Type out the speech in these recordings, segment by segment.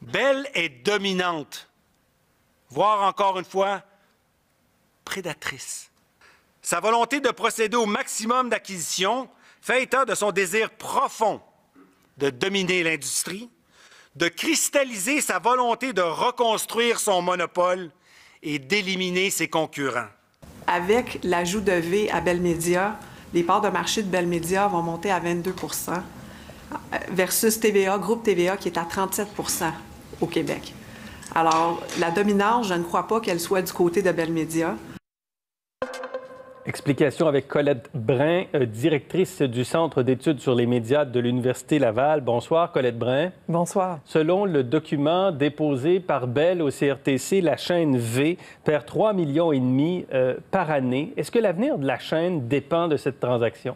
Bell est dominante, voire encore une fois, prédatrice. Sa volonté de procéder au maximum d'acquisition fait état de son désir profond de dominer l'industrie, de cristalliser sa volonté de reconstruire son monopole et d'éliminer ses concurrents. Avec l'ajout de V à Bell Media, les parts de marché de Bell Media vont monter à 22 versus TVA, groupe TVA, qui est à 37 au Québec. Alors, la dominance, je ne crois pas qu'elle soit du côté de Bell Media. Explication avec Colette Brun, directrice du Centre d'études sur les médias de l'Université Laval. Bonsoir, Colette Brun. Bonsoir. Selon le document déposé par Bell au CRTC, la chaîne V perd 3,5 millions par année. Est-ce que l'avenir de la chaîne dépend de cette transaction?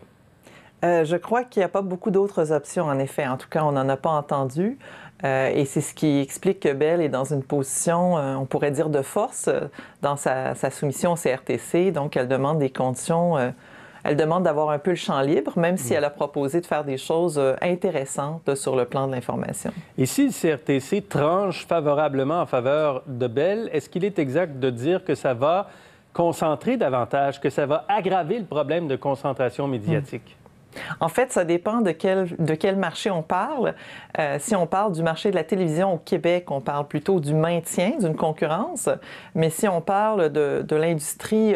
Je crois qu'il n'y a pas beaucoup d'autres options, en effet. En tout cas, on n'en a pas entendu. Et c'est ce qui explique que Bell est dans une position, on pourrait dire, de force dans sa soumission au CRTC. Donc, elle demande des conditions, elle demande d'avoir un peu le champ libre, même si elle a proposé de faire des choses intéressantes sur le plan de l'information. Et si le CRTC tranche favorablement en faveur de Bell, est-ce qu'il est exact de dire que ça va concentrer davantage, que ça va aggraver le problème de concentration médiatique? En fait, ça dépend de quel marché on parle. Si on parle du marché de la télévision au Québec, on parle plutôt du maintien, d'une concurrence. Mais si on parle de l'industrie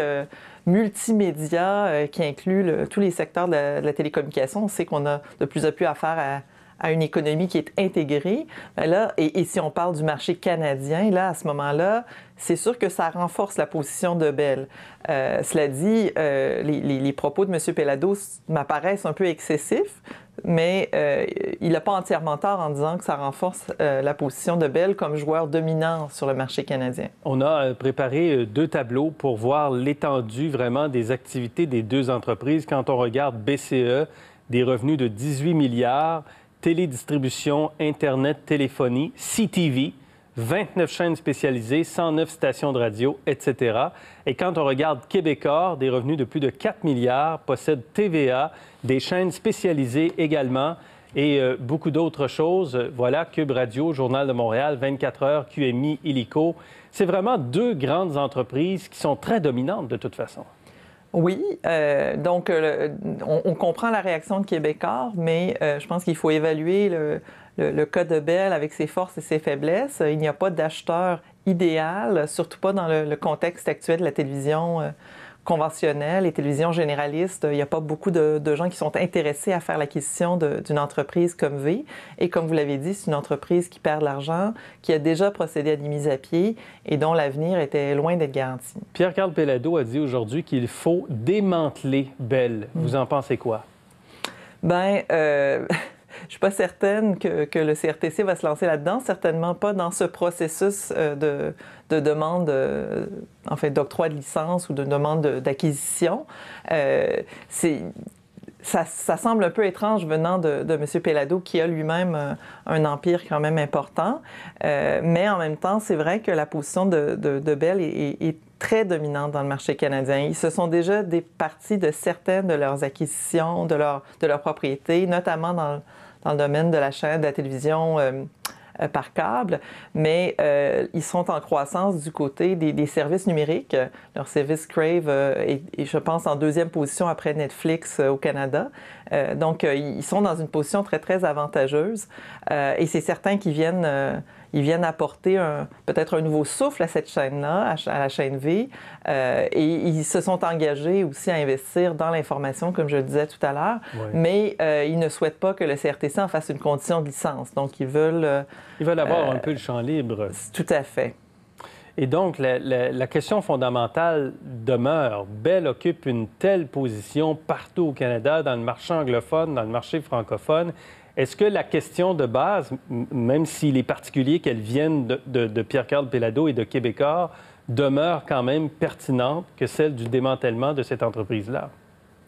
multimédia qui inclut tous les secteurs de la télécommunication, on sait qu'on a de plus en plus affaire à une économie qui est intégrée. Bien là, et si on parle du marché canadien, là, à ce moment-là, c'est sûr que ça renforce la position de Bell. Cela dit, les propos de M. Pellado m'apparaissent un peu excessifs, mais il n'a pas entièrement tort en disant que ça renforce la position de Bell comme joueur dominant sur le marché canadien. On a préparé 2 tableaux pour voir l'étendue vraiment des activités des 2 entreprises. Quand on regarde BCE, des revenus de 18 milliards, télédistribution, Internet, téléphonie, CTV, 29 chaînes spécialisées, 109 stations de radio, etc. Et quand on regarde Québecor, des revenus de plus de 4 milliards, possède TVA, des chaînes spécialisées également et beaucoup d'autres choses. Voilà, Cube Radio, Journal de Montréal, 24 heures, QMI, Illico. C'est vraiment 2 grandes entreprises qui sont très dominantes de toute façon. Oui, donc on comprend la réaction de Québecor, mais je pense qu'il faut évaluer le cas de Bell avec ses forces et ses faiblesses. Il n'y a pas d'acheteur idéal, surtout pas dans le contexte actuel de la télévision conventionnelle et télévision généraliste. Il n'y a pas beaucoup de gens qui sont intéressés à faire l'acquisition d'une entreprise comme V. Et comme vous l'avez dit, c'est une entreprise qui perd de l'argent, qui a déjà procédé à des mises à pied et dont l'avenir était loin d'être garanti. Pierre-Carl Pellado a dit aujourd'hui qu'il faut démanteler Bell. Vous en pensez quoi? Bien, je ne suis pas certaine que le CRTC va se lancer là-dedans, certainement pas dans ce processus de demande, en fait, d'octroi de licence ou de demande d'acquisition. Ça semble un peu étrange venant de M. Pellado, qui a lui-même un empire quand même important. Mais en même temps, c'est vrai que la position de Bell est très dominante dans le marché canadien. Ils se sont déjà départis de certaines de leurs acquisitions, de leurs propriétés, notamment dans le domaine de la chaîne de la télévision par câble, mais ils sont en croissance du côté des services numériques. Leur service Crave est, je pense, en 2e position après Netflix au Canada. Donc, ils sont dans une position très, très avantageuse. Et c'est certain qu'ils viennent apporter peut-être un nouveau souffle à cette chaîne-là, à la chaîne V. Et ils se sont engagés aussi à investir dans l'information, comme je le disais tout à l'heure. Oui. Mais ils ne souhaitent pas que le CRTC en fasse une condition de licence. Donc, ils veulent... Ils veulent avoir un peu le champ libre. Tout à fait. Et donc, la question fondamentale demeure. Bell occupe une telle position partout au Canada, dans le marché anglophone, dans le marché francophone. Est-ce que la question de base, même s'il est particulier qu'elle vienne de Pierre-Carl Pellado et de Québecor, demeure quand même pertinente que celle du démantèlement de cette entreprise-là?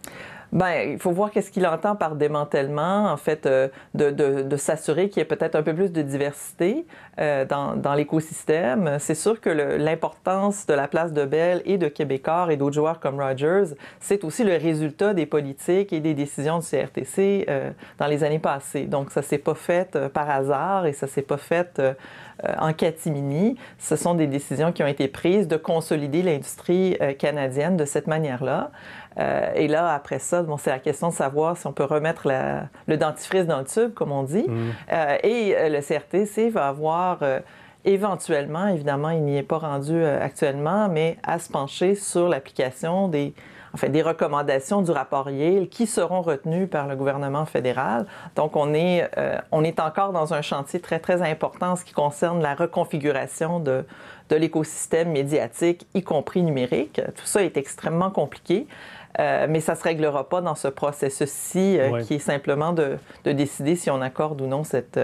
Bien, il faut voir qu'est-ce qu'il entend par démantèlement, en fait, de s'assurer qu'il y ait peut-être un peu plus de diversité dans l'écosystème. C'est sûr que l'importance de la place de Bell et de Québecor et d'autres joueurs comme Rogers, c'est aussi le résultat des politiques et des décisions du CRTC dans les années passées. Donc, ça ne s'est pas fait par hasard et ça ne s'est pas fait en catimini. Ce sont des décisions qui ont été prises de consolider l'industrie canadienne de cette manière-là. Et là, après ça, bon, c'est la question de savoir si on peut remettre le dentifrice dans le tube, comme on dit. Et le CRTC va avoir éventuellement, évidemment, il n'y est pas rendu actuellement, mais à se pencher sur l'application des recommandations du rapport Yale qui seront retenues par le gouvernement fédéral. Donc, on est encore dans un chantier très, très important en ce qui concerne la reconfiguration de l'écosystème médiatique, y compris numérique. Tout ça est extrêmement compliqué. Mais ça ne se réglera pas dans ce processus-ci qui est simplement de décider si on accorde ou non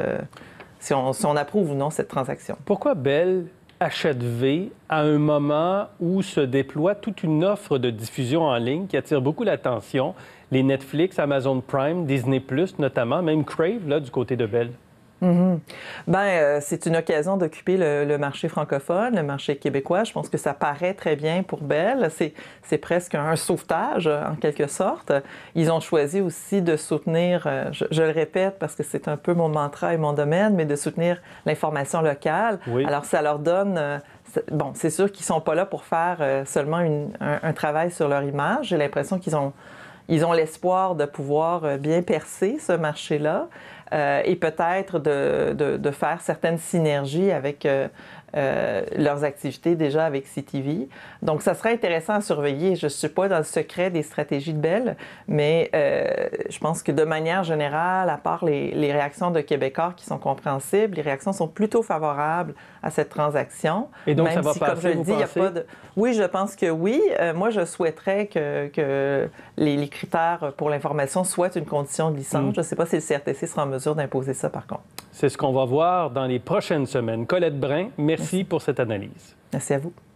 si on approuve ou non cette transaction. Pourquoi Bell achète V à un moment où se déploie toute une offre de diffusion en ligne qui attire beaucoup l'attention? Les Netflix, Amazon Prime, Disney+, notamment, même Crave, là, du côté de Bell. C'est une occasion d'occuper le marché francophone, le marché québécois. Je pense que ça paraît très bien pour Bell. C'est presque un sauvetage, en quelque sorte. Ils ont choisi aussi de soutenir, je le répète parce que c'est un peu mon mantra et mon domaine, mais de soutenir l'information locale. Oui. Alors, ça leur donne... Bon, c'est sûr qu'ils ne sont pas là pour faire seulement un travail sur leur image. J'ai l'impression qu'ils ont l'espoir de pouvoir bien percer ce marché-là et peut-être de faire certaines synergies avec leurs activités déjà avec CTV. Donc, ça serait intéressant à surveiller. Je ne suis pas dans le secret des stratégies de Bell, mais je pense que de manière générale, à part les réactions de Québecor qui sont compréhensibles, les réactions sont plutôt favorables à cette transaction. Et donc, même ça va si, passer, comme je le dis, il n'y a pas de... Oui, je pense que oui. Moi, je souhaiterais que les critères pour l'information soient une condition de licence. Je ne sais pas si le CRTC sera en mesure d'imposer ça, par contre. C'est ce qu'on va voir dans les prochaines semaines. Colette Brun, merci pour cette analyse. Merci à vous.